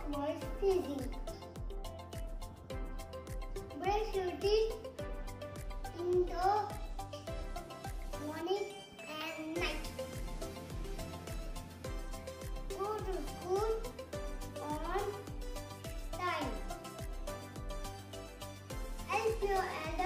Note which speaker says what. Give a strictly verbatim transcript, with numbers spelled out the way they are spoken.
Speaker 1: avoid sneezing. Brush your teeth in the morning and night. Go to school on time. Help your